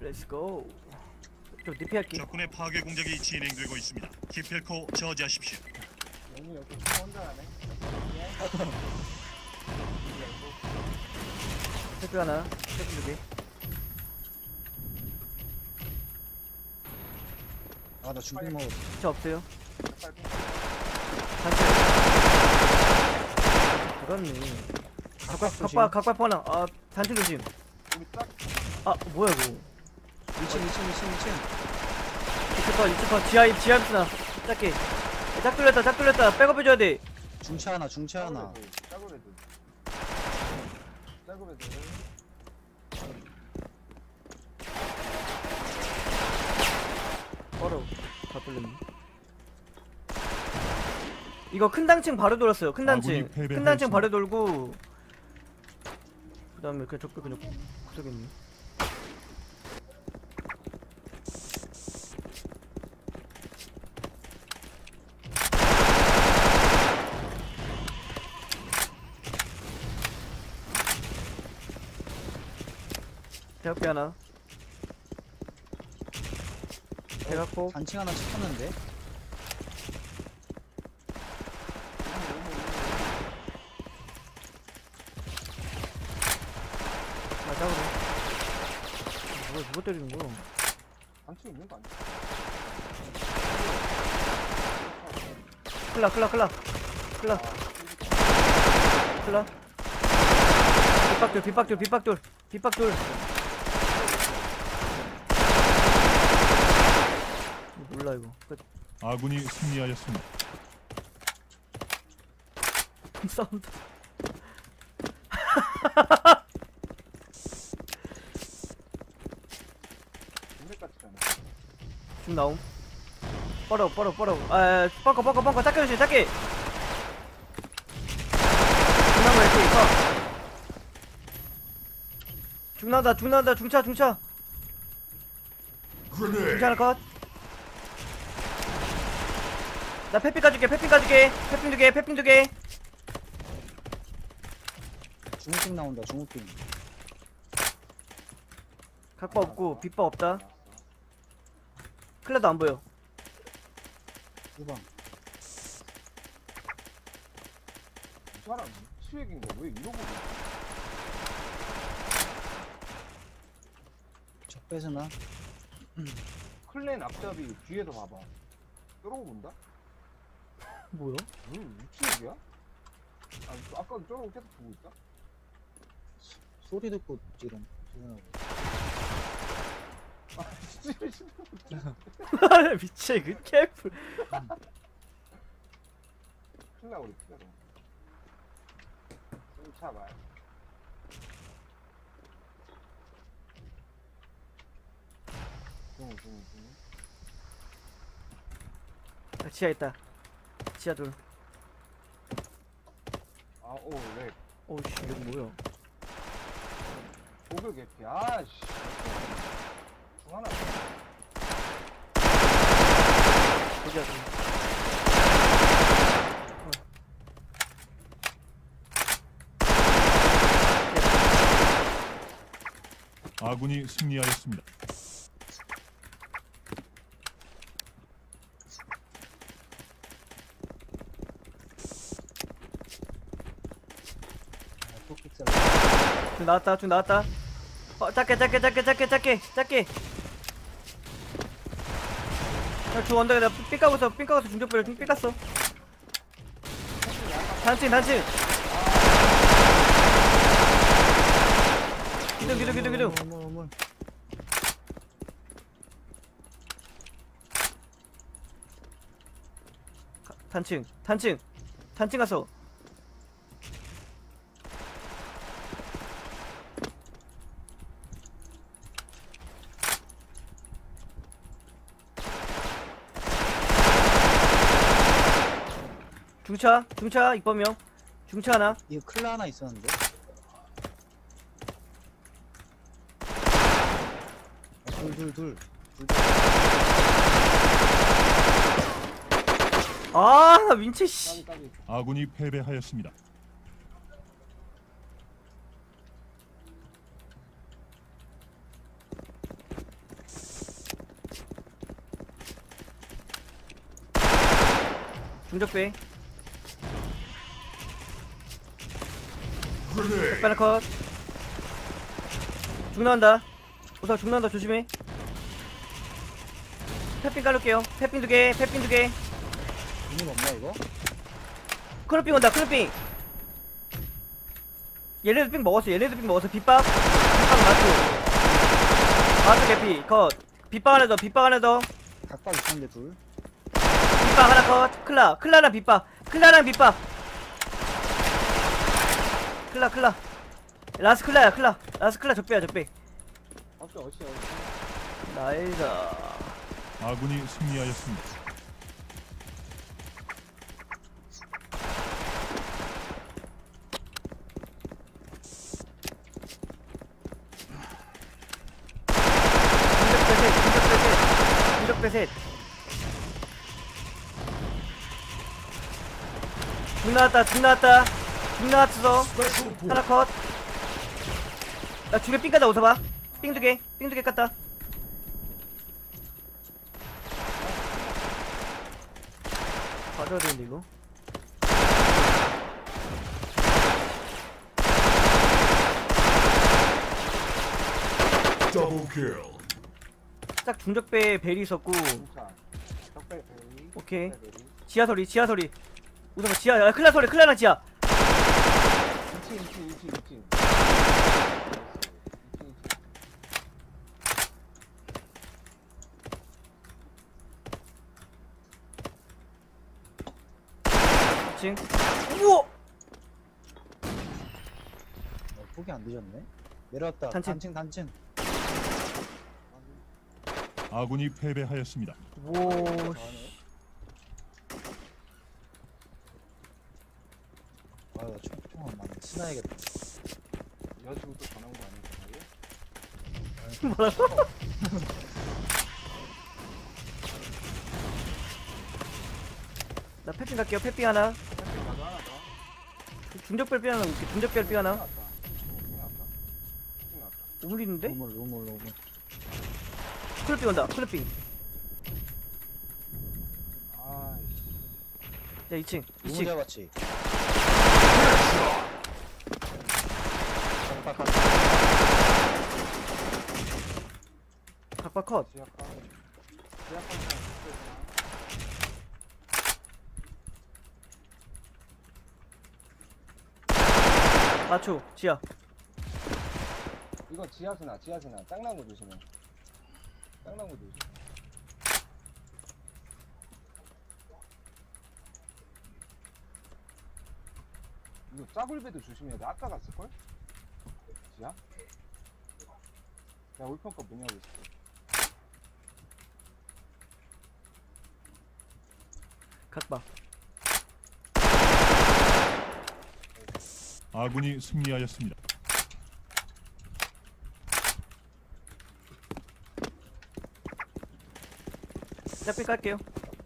렛츠고. 좀 리피할게. 적군의 파괴 공작이 진행되고 있습니다. 기필코 저지하십시오. 영이 여기 혼자 하네. 택배 하나, 택배 2개. 아 나 중국 먹어. 저 없어요. 빨리. 단체. 그렇네. 각박 하나. 아, 단체 조심. 우리 딱 아, 뭐야 이거. 2층. 이쪽파 지하 쓰나. 짧게. 짝 뚫렸다. 백업해줘야 돼. 중차 하나. 짜고래도. 바로 다 뚫렸네. 이거 큰 단층 바로 돌았어요. 큰 단층 바로 돌고. 그다음에 그냥 적배 그냥 구석있네. 대학비 하나. 대각포. 단층 하나 찍혔는데. 아, 잡으러. 누가 때리는 거야? 단층 있는 거 아니야? 클라. 빗박돌. 몰라 이거. 끝. 아군이 승리하였습니다. 사운드. 군대까지 가네. 중 나옴. 뻐러. 아, 벙커. 작게 조심, 작게. 중난 거 이렇게 있어. 중난다. 중차. 중차 하나 컷. 나 패핑 가줄게. 패핑 2개. 중국빙 나온다. 중국빙. 각바 없고 빗바 없다. 클레도 안 보여. 후방. 이 사람 치액인가? 왜 이러고 있어? 적 뺏으나? 클랜 앞잡이 뒤에서 봐봐. 저러고 본다? 뭐야? 치액이야? 아, 아까도 저러고 계속 보고 있다? 소리 듣고 지금 조용하고. 아, 진짜 싫어. 미치 그 캐플. 큰일 나고 그랬어. 좀 차봐. 중. 아, 지하 있다. 지하 둘. 아, 오, 렉. 오씨 여기 뭐야? 고글 개피. 아, 씨. 중 하나. 지하 둘. 아군이 승리하였습니다. 중 나왔다. 작게. 중 언덕에 내가 삥 까고서 중적배를 삥 깠어. 단층. 기둥. 어머. 단층 가서. 중차 이범명. 중차 하나. 이거 클라 하나 있었는데. 둘. 아, 나 민채 씨. 까비. 아군이 패배하였습니다. 중적배. 적배나 컷. 중 나온다. 우선 중 나온다. 조심해. 펫핀 깔을게요. 펫핀 2개, 펫핀 2개. 의미가 없나 이거? 크루핑 온다. 크루핑. 얘네도 핑 먹었어. 얘네도 핑 먹었어. 빗박. 빗박 맞고. 맞고 개피. 컷. 빗박 하나 더. 빗박 하나 더. 각각 있었는데 둘. 빗박 하나 컷. 클라. 클라랑 빗박. 클라랑 빗박. 클라. 라스 클라야. 클라. 라스 클라 적배야. 적배. 어찌 어찌. 나이스. 아군이 승리하였습니다. 중적배 셋. 중 나왔다. 중 나왔어. 하나 컷. 나 중에 삥 까다 웃어봐. 삥 2개. 삥 2개 깠다. 가져야 되는데 이거. 딱 중적배 벨이 있었고. 진짜. 적배 베리. 오케이. 적배 베리. 지하 소리. 웃어봐. 지하. 야, 클라 소리. 클라나 지하. 2층. 지금. 우와. 포기 안 되셨네. 내려왔다. 단층. 단층. 아군이 패배하였습니다. 오. 아, 나 총알 많이 쓰나야겠다. 여자친구 또 전화 온거 아니야? 뭐라고? 나 패핑 갈게요. 패핑 하나. 나도 하나 더. 중적별 삐 하나. 이렇게 중적별 삐 하나. 나왔다. 오물 있는데? 로물. 클럽빙 온다. 클럽빙. 아이씨. 야 2층. 로물 2층. 잡았지. 각박 컷. 지하카. 맞추. 지하. 이거 지하수나. 짱나무 조심해. 짱나무 조심. 이거 짜굴배도 조심해야 돼. 아까 갔을걸? 지하? 야, 올평가 문 열고 있어. 각박. 아군이 승리하였습니다. 짝삐 깔게요.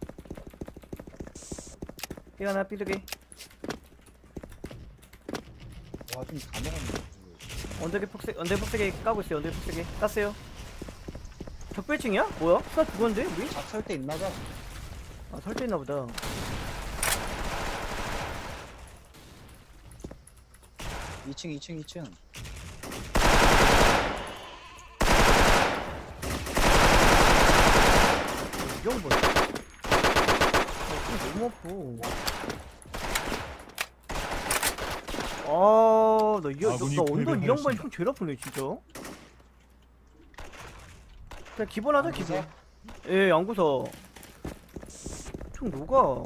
삐 하나. 삐 2개. 와, 좀 다 먹었네. 언제 폭세개 까고 있어요. 언제 폭세개 깠어요. 적배층이야? 뭐야? 수나 죽었는데 우리? 작살 때 있나봐. 아 설때 있나보다. 2층. 이런 거. 너무 아파. 나 아군이 언더 패배하였습니다. 이 양반이 총 제일 아프네 진짜. 그냥 기본하자 기본. 예, 양구서. 총 녹아.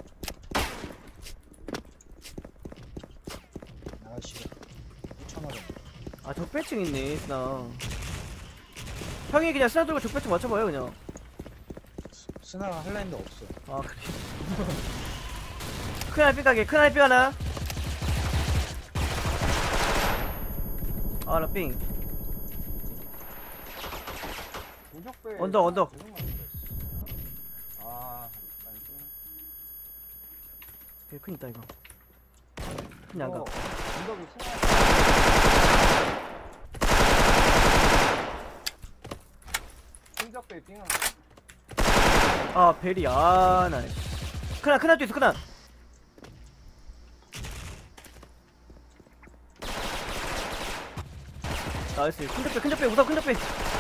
아씨. 2,000원. 아 적배층 있네 스나. 형이 그냥 스나 들고 적배층 맞춰봐요 그냥. 스나가 할라 했는데 없어. 아 그래. 큰 알피 가게. 큰 알피 하나. 아 나 삥. 도적배. 언덕. 아, 여기 큰 있다 이거. 큰 양가. 언덕이 승화. 도적배 띵한. 아 벨이 나 큰한도 있어 큰한. 나이스. 큰적배 우선 큰적배.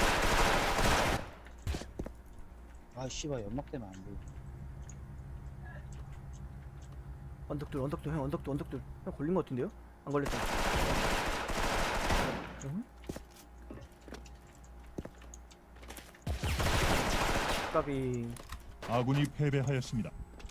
아 씨발 연막 때문에 안 보여. 언덕들 형 언덕들 형 걸린 거 같은데요? 안 걸렸어. 까비. 아군이 패배하였습니다.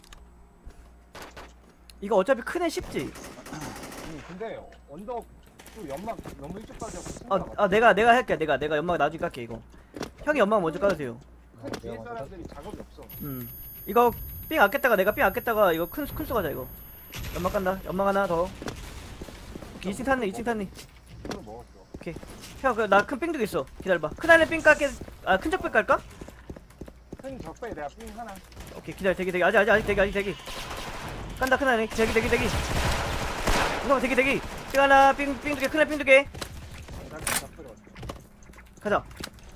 이거 어차피 큰애 쉽지. 근데 언덕 또 연막 너무 일찍까지 하고 스나가 내가 할게. 내가 연막 나중에 깔게 이거. 형이 연막 먼저 깔으세요. 큰 뒤에 사람들이 작업이 없어. 이거 삥 아꼈다가 내가 삥 아꼈다가 이거 큰수 가자 이거. 연막 간다. 연막 하나 더. 2층 탔네. 그거 먹었어. 형 나 큰 삥도 있어. 기다려봐. 큰 안에 삥 깔게. 큰 적배 깔까? 큰 적배 내가 삥 하나. 오케이 기다려. 대기 아직 대기. 깐다 큰 안에. 대기. 우선 대기. 삥 하나 삥 두 개. 큰 애 삥 두 개. 나큰 적배로 왔어. 가자.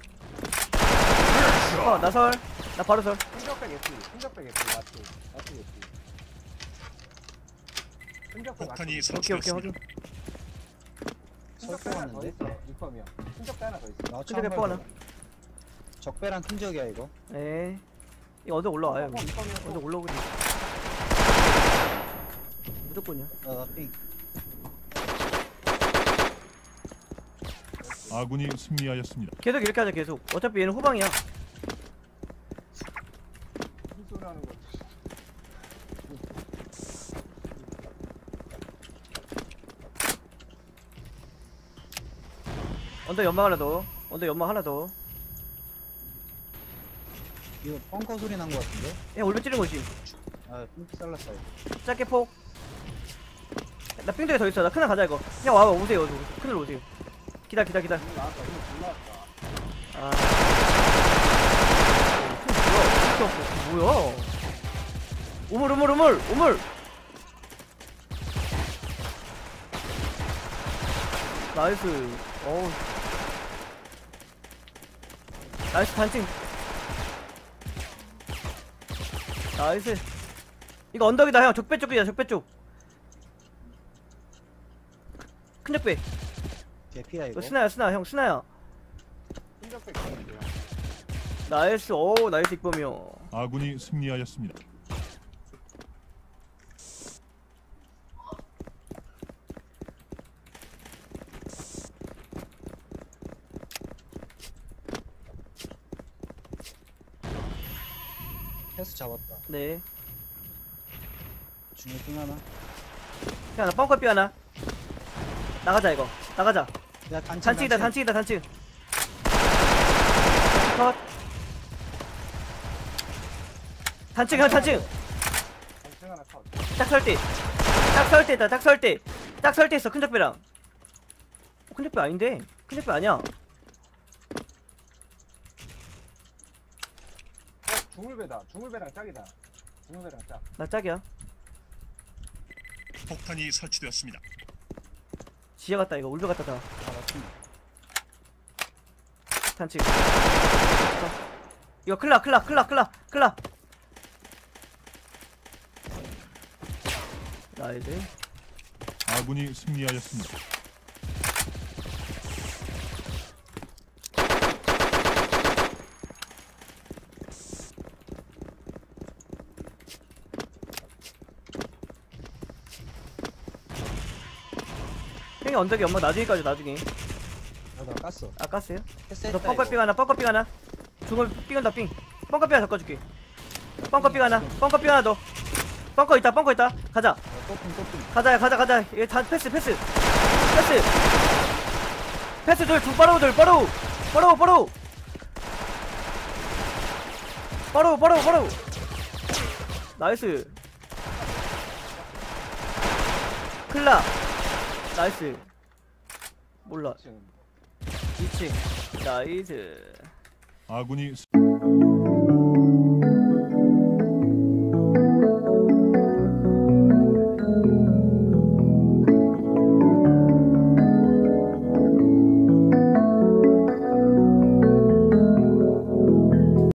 나설. 나 바로 설. 큰 적배 개피. 큰 적배 개피. 맞지 개피. 큰 적배 폭탄이 오케이 설치되었습니다. 확인. 큰 적배 하나 더 있어. 유컴이야. 큰 적배 하나 더 있어. 나 큰 적배 하나. 적배랑 큰 적이야 이거. 에. 이거 언제 올라와요? 언제 유컴이야. 올라오지? 무조건이야. 나 삥. 아군이 승리하였습니다. 계속 이렇게 하자 계속. 어차피 얘는 후방이야. 무슨 소리 하는 거지? 언더 연막 하나 더. 이거 펑커 소리 난 거 같은데? 야 올려 찌른 거지. 아 삥 잘랐다 이거. 짧게 폭. 나 삥두개 더 있어. 나 큰일 가자 이거. 형 와봐 오세요. 큰일 오세요. 기다려. 이거 나왔다. 이거 올라왔다. 아. 뭐야? 우물. 나이스. 어우. 나이스 단층. 나이스. 이거 언덕이다 형. 적배 쪽이야 적배 쪽. 큰 적배. 개피야 이거. 이거 스나야 형 스나야. 큰 적배 개피야. 나이스. 오 나이스 익범이요. 아군이 승리하였습니다. 패스 잡았다. 네. 중에 삥 하나. 형 나 뻥커 삐 하나. 나가자 이거. 나가자. 야 단층. 단층. 컷. 단층. 단층 하나 컷. 딱 설대 있어 큰 적배랑. 큰 적배 아닌데. 큰 적배 아니야. 중물배다. 중물배랑 짝이다. 중물배랑 짝. 나 짝이야. 폭탄이 설치되었습니다. 지하 갔다 이거 울베 갔다 다. 아 맞습니다. 단층. 이거 클라. 나이스. 아군이 승리하였습니다. 형이 언덕이 엄마 나중에까지 나중에. 나 깠어. 깠어요? 패스했다 너 뻥커 이거. 삥 하나. 중을 삥은다 삥. 뻥커 삥 하나 섞어줄게. 뻥커 삥 하나 더. 뻥커 있다. 가자. 또삥. 가자. 얘 다 패스 둘 빠로우. 나이스. 클라. 나이스. 몰라. 2층. 나이스. 아군이